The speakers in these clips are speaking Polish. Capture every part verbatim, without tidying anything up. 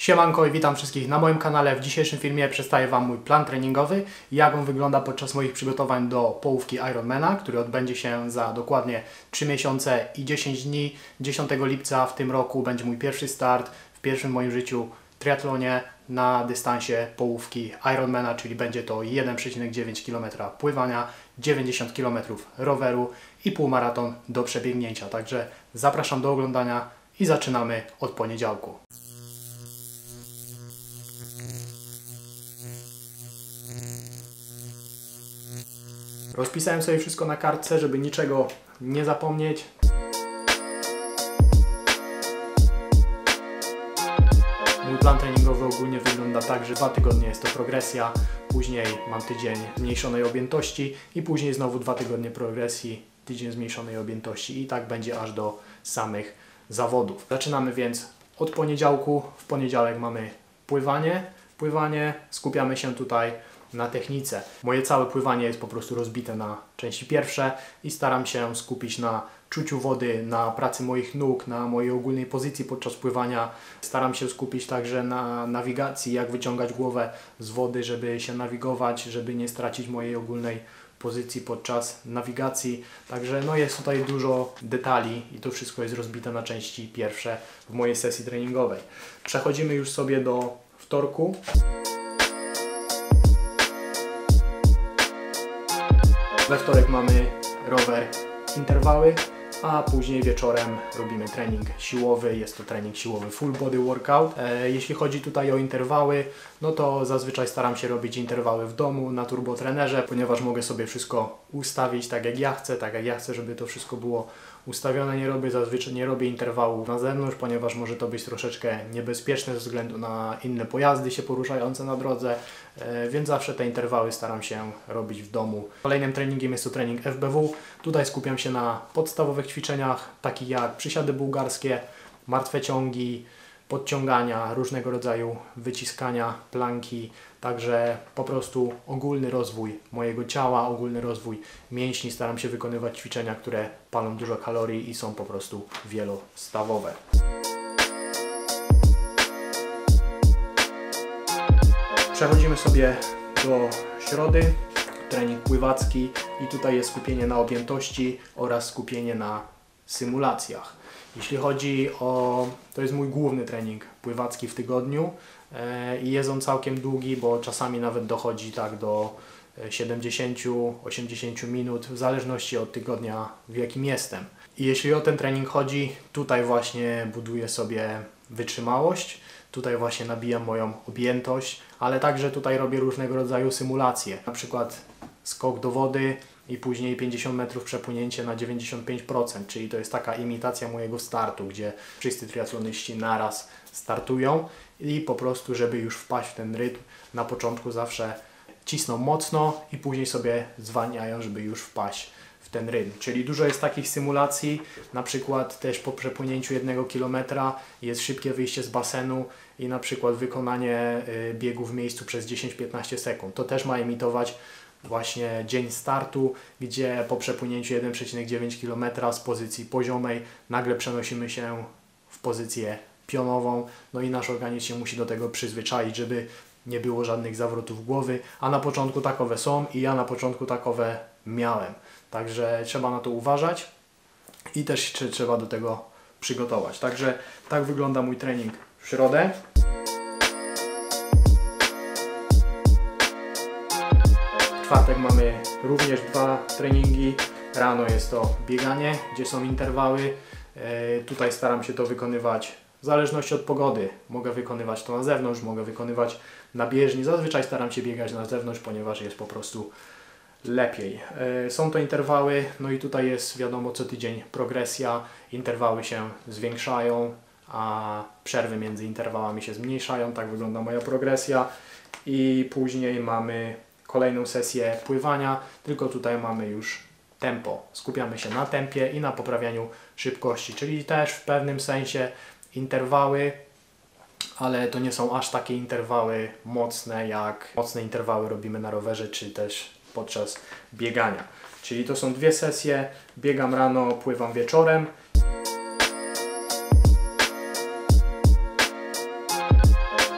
Siemanko i witam wszystkich na moim kanale. W dzisiejszym filmie przedstawię Wam mój plan treningowy i jak on wygląda podczas moich przygotowań do połówki Ironmana, który odbędzie się za dokładnie trzy miesiące i dziesięć dni. dziesiątego lipca w tym roku będzie mój pierwszy start w pierwszym w moim życiu triatlonie na dystansie połówki Ironmana, czyli będzie to jeden przecinek dziewięć kilometra pływania, dziewięćdziesiąt kilometrów roweru i półmaraton do przebiegnięcia. Także zapraszam do oglądania i zaczynamy od poniedziałku. Rozpisałem sobie wszystko na kartce, żeby niczego nie zapomnieć. Mój plan treningowy ogólnie wygląda tak, że dwa tygodnie jest to progresja, później mam tydzień zmniejszonej objętości i później znowu dwa tygodnie progresji, tydzień zmniejszonej objętości i tak będzie aż do samych zawodów. Zaczynamy więc od poniedziałku. W poniedziałek mamy pływanie. Pływanie, skupiamy się tutaj na technice. Moje całe pływanie jest po prostu rozbite na części pierwsze i staram się skupić na czuciu wody, na pracy moich nóg, na mojej ogólnej pozycji podczas pływania. Staram się skupić także na nawigacji, jak wyciągać głowę z wody, żeby się nawigować, żeby nie stracić mojej ogólnej pozycji podczas nawigacji. Także no jest tutaj dużo detali i to wszystko jest rozbite na części pierwsze w mojej sesji treningowej. Przechodzimy już sobie do wtorku. We wtorek mamy rower, interwały, a później wieczorem robimy trening siłowy. Jest to trening siłowy full body workout. E, jeśli chodzi tutaj o interwały, no to zazwyczaj staram się robić interwały w domu na turbotrenerze, ponieważ mogę sobie wszystko ustawić tak jak ja chcę, tak jak ja chcę, żeby to wszystko było ustawione. Nie robię zazwyczaj nie robię interwałów na zewnątrz, ponieważ może to być troszeczkę niebezpieczne ze względu na inne pojazdy się poruszające na drodze, e, więc zawsze te interwały staram się robić w domu. Kolejnym treningiem jest to trening F B W. Tutaj skupiam się na podstawowych ćwiczeniach, takich jak przysiady bułgarskie, martwe ciągi, podciągania, różnego rodzaju wyciskania, planki, także po prostu ogólny rozwój mojego ciała, ogólny rozwój mięśni. Staram się wykonywać ćwiczenia, które palą dużo kalorii i są po prostu wielostawowe. Przechodzimy sobie do środy, trening pływacki i tutaj jest skupienie na objętości oraz skupienie na symulacjach. Jeśli chodzi o... to jest mój główny trening pływacki w tygodniu e, i jest on całkiem długi, bo czasami nawet dochodzi tak do siedemdziesięciu do osiemdziesięciu minut, w zależności od tygodnia, w jakim jestem. I jeśli o ten trening chodzi, tutaj właśnie buduję sobie wytrzymałość, tutaj właśnie nabijam moją objętość, ale także tutaj robię różnego rodzaju symulacje, na przykład skok do wody i później pięćdziesiąt metrów przepłynięcie na dziewięćdziesiąt pięć procent, czyli to jest taka imitacja mojego startu, gdzie wszyscy triatlonyści naraz startują i po prostu, żeby już wpaść w ten rytm, na początku zawsze cisną mocno i później sobie zwalniają, żeby już wpaść w ten rytm. Czyli dużo jest takich symulacji, na przykład też po przepłynięciu jednego kilometra jest szybkie wyjście z basenu i na przykład wykonanie biegu w miejscu przez dziesięć do piętnastu sekund. To też ma imitować właśnie dzień startu, gdzie po przepłynięciu jeden przecinek dziewięć kilometra z pozycji poziomej nagle przenosimy się w pozycję pionową, no i nasz organizm się musi do tego przyzwyczaić, żeby nie było żadnych zawrotów głowy, a na początku takowe są i ja na początku takowe miałem. Także trzeba na to uważać i też trzeba do tego przygotować. Także tak wygląda mój trening w środę. W czwartek mamy również dwa treningi. Rano jest to bieganie, gdzie są interwały. E, tutaj staram się to wykonywać w zależności od pogody. Mogę wykonywać to na zewnątrz, mogę wykonywać na bieżni. Zazwyczaj staram się biegać na zewnątrz, ponieważ jest po prostu lepiej. E, są to interwały, no i tutaj jest wiadomo co tydzień progresja. Interwały się zwiększają, a przerwy między interwałami się zmniejszają. Tak wygląda moja progresja. I później mamy kolejną sesję pływania, tylko tutaj mamy już tempo. Skupiamy się na tempie i na poprawianiu szybkości, czyli też w pewnym sensie interwały, ale to nie są aż takie interwały mocne, jak mocne interwały robimy na rowerze, czy też podczas biegania. Czyli to są dwie sesje, biegam rano, pływam wieczorem.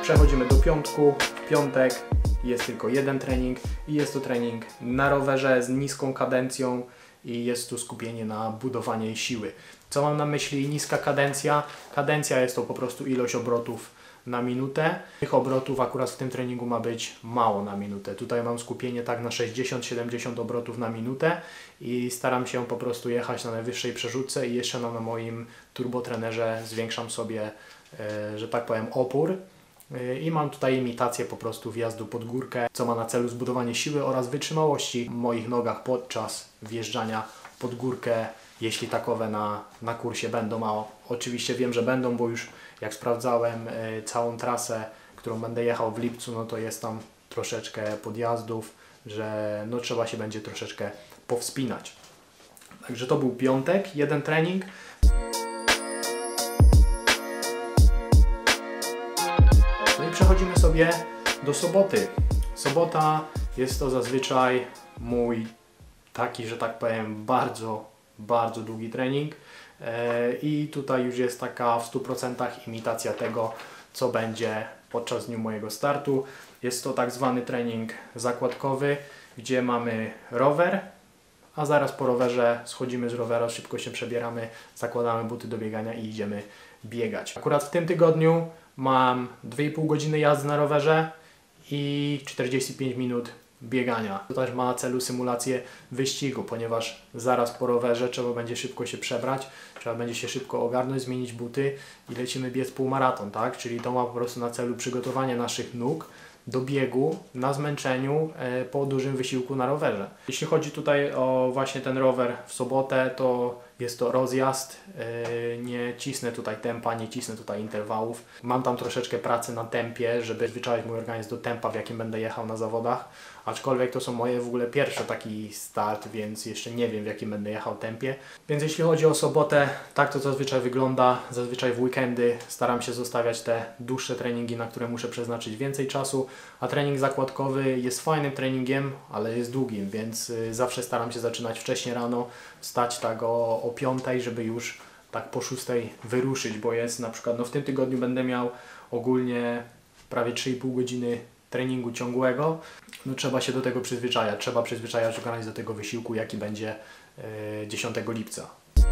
Przechodzimy do piątku. W piątek jest tylko jeden trening i jest to trening na rowerze z niską kadencją i jest tu skupienie na budowaniu siły. Co mam na myśli niska kadencja? Kadencja jest to po prostu ilość obrotów na minutę. Tych obrotów akurat w tym treningu ma być mało na minutę. Tutaj mam skupienie tak na sześćdziesiąt do siedemdziesięciu obrotów na minutę i staram się po prostu jechać na najwyższej przerzutce i jeszcze na, na moim turbotrenerze zwiększam sobie, e, że tak powiem, opór. I mam tutaj imitację po prostu wjazdu pod górkę, co ma na celu zbudowanie siły oraz wytrzymałości w moich nogach podczas wjeżdżania pod górkę, jeśli takowe na, na kursie będą, a oczywiście wiem, że będą, bo już jak sprawdzałem y, całą trasę, którą będę jechał w lipcu, no to jest tam troszeczkę podjazdów, że no trzeba się będzie troszeczkę powspinać. Także to był piątek, jeden trening. No i przechodzimy sobie do soboty. Sobota jest to zazwyczaj mój taki, że tak powiem, bardzo, bardzo długi trening i tutaj już jest taka w stu procentach imitacja tego, co będzie podczas dnia mojego startu. Jest to tak zwany trening zakładkowy, gdzie mamy rower, a zaraz po rowerze schodzimy z rowera, szybko się przebieramy, zakładamy buty do biegania i idziemy biegać. Akurat w tym tygodniu mam dwie i pół godziny jazdy na rowerze i czterdzieści pięć minut biegania. To też ma na celu symulację wyścigu, ponieważ zaraz po rowerze trzeba będzie szybko się przebrać, trzeba będzie się szybko ogarnąć, zmienić buty i lecimy biec półmaraton, tak? Czyli to ma po prostu na celu przygotowanie naszych nóg do biegu na zmęczeniu e, po dużym wysiłku na rowerze. Jeśli chodzi tutaj o właśnie ten rower w sobotę, to jest to rozjazd, e, nie cisnę tutaj tempa, nie cisnę tutaj interwałów. Mam tam troszeczkę pracy na tempie, żeby zwyczaić mój organizm do tempa, w jakim będę jechał na zawodach. Aczkolwiek to są moje w ogóle pierwsze taki start, więc jeszcze nie wiem, w jakim będę jechał tempie. Więc jeśli chodzi o sobotę, tak to zazwyczaj wygląda. Zazwyczaj w weekendy staram się zostawiać te dłuższe treningi, na które muszę przeznaczyć więcej czasu, a trening zakładkowy jest fajnym treningiem, ale jest długim, więc zawsze staram się zaczynać wcześnie rano, wstać tak o, o piątej, żeby już tak po szóstej wyruszyć, bo jest na przykład, no w tym tygodniu będę miał ogólnie prawie trzy i pół godziny treningu ciągłego. No trzeba się do tego przyzwyczajać, trzeba przyzwyczajać organizm do tego wysiłku, jaki będzie yy, dziesiątego lipca.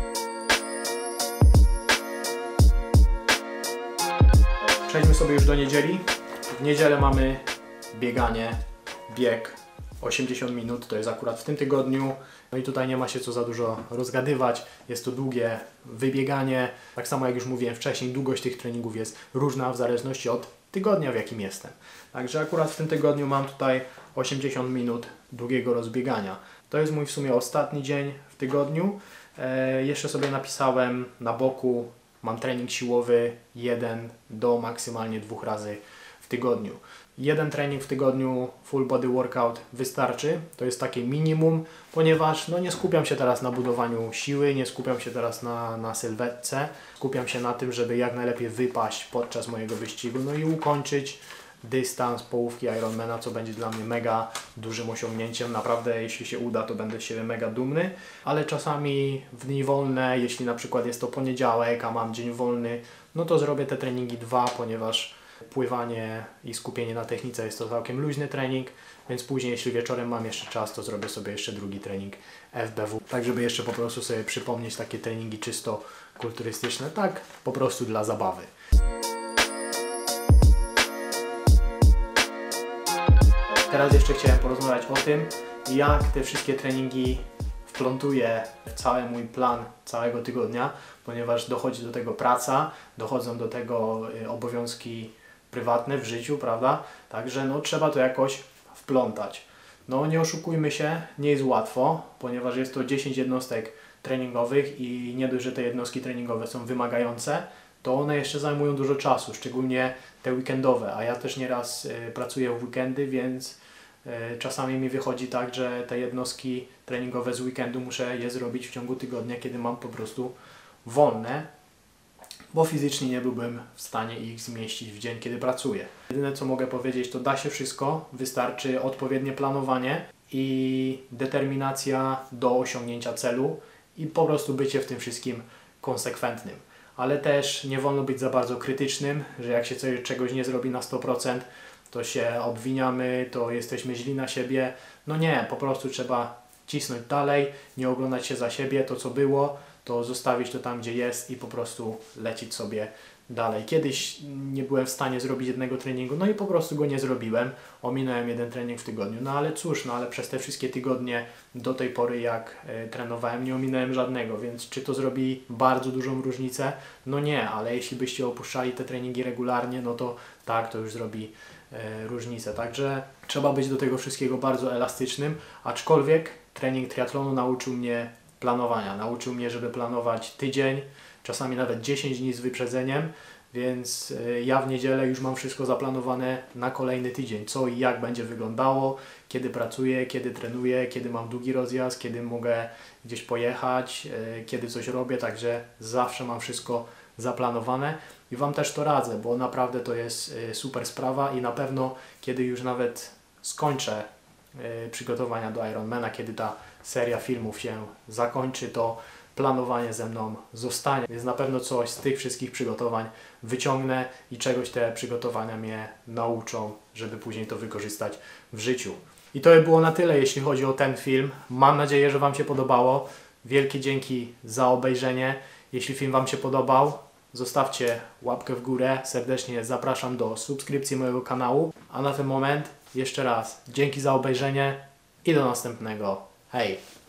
Przejdźmy sobie już do niedzieli. W niedzielę mamy bieganie, bieg osiemdziesiąt minut, to jest akurat w tym tygodniu. No i tutaj nie ma się co za dużo rozgadywać, jest to długie wybieganie. Tak samo jak już mówiłem wcześniej, długość tych treningów jest różna w zależności od tygodnia, w jakim jestem. Także akurat w tym tygodniu mam tutaj osiemdziesiąt minut długiego rozbiegania. To jest mój w sumie ostatni dzień w tygodniu. E, jeszcze sobie napisałem na boku, mam trening siłowy jeden do maksymalnie dwóch razy w tygodniu. Jeden trening w tygodniu full body workout wystarczy, to jest takie minimum, ponieważ no, nie skupiam się teraz na budowaniu siły, nie skupiam się teraz na, na sylwetce, skupiam się na tym, żeby jak najlepiej wypaść podczas mojego wyścigu, no i ukończyć dystans połówki Ironmana, co będzie dla mnie mega dużym osiągnięciem. Naprawdę, jeśli się uda, to będę z siebie mega dumny, ale czasami w dni wolne, jeśli na przykład jest to poniedziałek, a mam dzień wolny, no to zrobię te treningi dwa, ponieważ pływanie i skupienie na technice jest to całkiem luźny trening, więc później, jeśli wieczorem mam jeszcze czas, to zrobię sobie jeszcze drugi trening F B W, tak żeby jeszcze po prostu sobie przypomnieć takie treningi czysto kulturystyczne, tak po prostu dla zabawy. Teraz jeszcze chciałem porozmawiać o tym, jak te wszystkie treningi wplątuję w cały mój plan całego tygodnia, ponieważ dochodzi do tego praca, dochodzą do tego obowiązki prywatne w życiu, prawda? Także no, trzeba to jakoś wplątać. No nie oszukujmy się, nie jest łatwo, ponieważ jest to dziesięć jednostek treningowych i nie dość, że te jednostki treningowe są wymagające, to one jeszcze zajmują dużo czasu, szczególnie te weekendowe, a ja też nieraz y, pracuję w weekendy, więc y, czasami mi wychodzi tak, że te jednostki treningowe z weekendu muszę je zrobić w ciągu tygodnia, kiedy mam po prostu wolne, bo fizycznie nie byłbym w stanie ich zmieścić w dzień, kiedy pracuję. Jedyne co mogę powiedzieć, to da się wszystko, wystarczy odpowiednie planowanie i determinacja do osiągnięcia celu i po prostu bycie w tym wszystkim konsekwentnym. ale też nie wolno być za bardzo krytycznym, że jak się coś, czegoś nie zrobi na sto procent, to się obwiniamy, to jesteśmy źli na siebie. No nie, po prostu trzeba cisnąć dalej, nie oglądać się za siebie, to co było, to zostawić to tam, gdzie jest i po prostu lecieć sobie dalej. Kiedyś nie byłem w stanie zrobić jednego treningu, no i po prostu go nie zrobiłem. Ominąłem jeden trening w tygodniu. No ale cóż, no ale przez te wszystkie tygodnie do tej pory jak y, trenowałem, nie ominąłem żadnego, więc czy to zrobi bardzo dużą różnicę? No nie, ale jeśli byście opuszczali te treningi regularnie, no to tak, to już zrobi y, różnicę. Także trzeba być do tego wszystkiego bardzo elastycznym, aczkolwiek trening triatlonu nauczył mnie planowania. Nauczył mnie, żeby planować tydzień, czasami nawet dziesięć dni z wyprzedzeniem, więc y, ja w niedzielę już mam wszystko zaplanowane na kolejny tydzień, co i jak będzie wyglądało, kiedy pracuję, kiedy trenuję, kiedy mam długi rozjazd, kiedy mogę gdzieś pojechać, y, kiedy coś robię, także zawsze mam wszystko zaplanowane i Wam też to radzę, bo naprawdę to jest y, super sprawa i na pewno kiedy już nawet skończę y, przygotowania do Ironmana, kiedy ta seria filmów się zakończy, to planowanie ze mną zostanie, więc na pewno coś z tych wszystkich przygotowań wyciągnę i czegoś te przygotowania mnie nauczą, żeby później to wykorzystać w życiu. I to by było na tyle, jeśli chodzi o ten film. Mam nadzieję, że Wam się podobało. Wielkie dzięki za obejrzenie. Jeśli film Wam się podobał, zostawcie łapkę w górę. Serdecznie zapraszam do subskrypcji mojego kanału. A na ten moment jeszcze raz dzięki za obejrzenie i do następnego. Hej!